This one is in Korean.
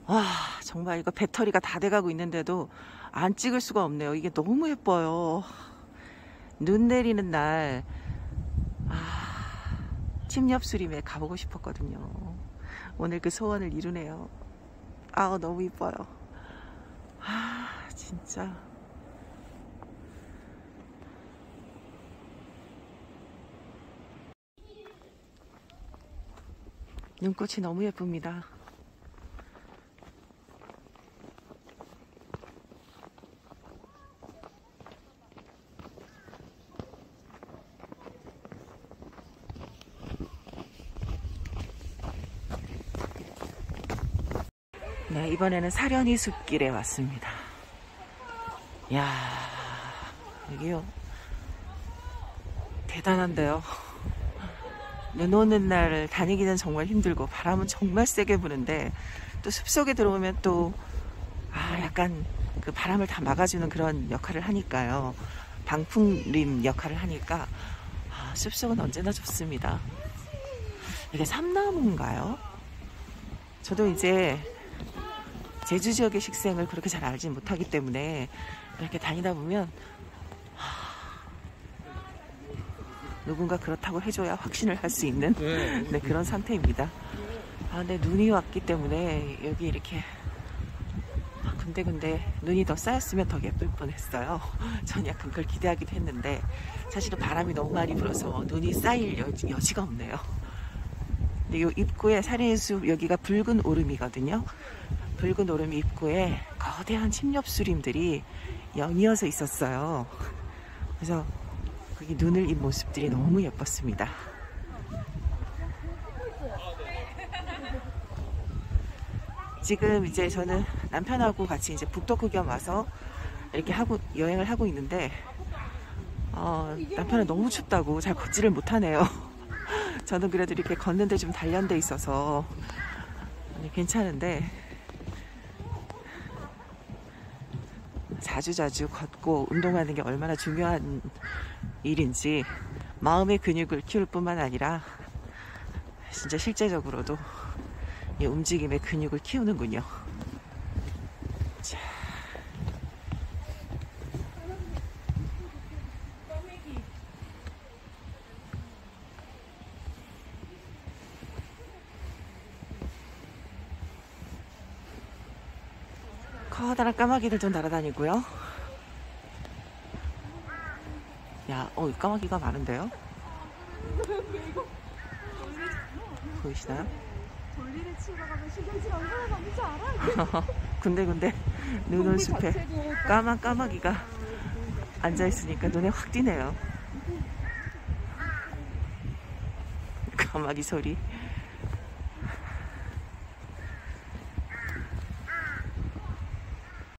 와, 정말 이거 배터리가 다 돼가고 있는데도 안 찍을 수가 없네요. 이게 너무 예뻐요. 눈 내리는 날, 침엽수림에 가보고 싶었거든요. 오늘 그 소원을 이루네요. 너무 이뻐요. 진짜. 눈꽃이 너무 예쁩니다. 네, 이번에는 사려니 숲길에 왔습니다. 이야, 여기요. 대단한데요. 눈 오는 날 다니기는 정말 힘들고 바람은 정말 세게 부는데 또 숲속에 들어오면 또 약간 그 바람을 다 막아주는 그런 역할을 하니까요. 방풍림 역할을 하니까 숲속은 언제나 좋습니다. 이게 삼나무인가요? 저도 이제 제주 지역의 식생을 그렇게 잘 알지 못하기 때문에 이렇게 다니다 보면 누군가 그렇다고 해줘야 확신을 할 수 있는 네, 그런 상태입니다. 근데 눈이 왔기 때문에 여기 이렇게 근데 눈이 더 쌓였으면 더 예쁠 뻔했어요. 전 약간 그걸 기대하기도 했는데 사실은 바람이 너무 많이 불어서 눈이 쌓일 여지가 없네요. 근데 요 입구에 사려니숲 여기가 붉은 오름이거든요. 붉은 오름 입구에 거대한 침엽수림들이 연이어서 있었어요. 그래서 거기 눈을 인 모습들이 너무 예뻤습니다. 지금 이제 저는 남편하고 같이 이제 북덕후겸 와서 이렇게 여행을 하고 있는데 남편은 너무 춥다고 잘 걷지를 못하네요. 저는 그래도 이렇게 걷는데 좀 단련돼 있어서 괜찮은데 자주자주 걷고 운동하는 게 얼마나 중요한 일인지 마음의 근육을 키울 뿐만 아니라 진짜 실제적으로도 이 움직임의 근육을 키우는군요. 자. 커다란 까마귀들도 날아다니고요. 야, 이 까마귀가 많은데요? 보이시나요? 돌리를 치러 가면 신경질 얼마나 많은지 알아? 근데 눈 온 숲에 까만 까마귀가 앉아있으니까 눈에 확 띄네요. 까마귀 소리.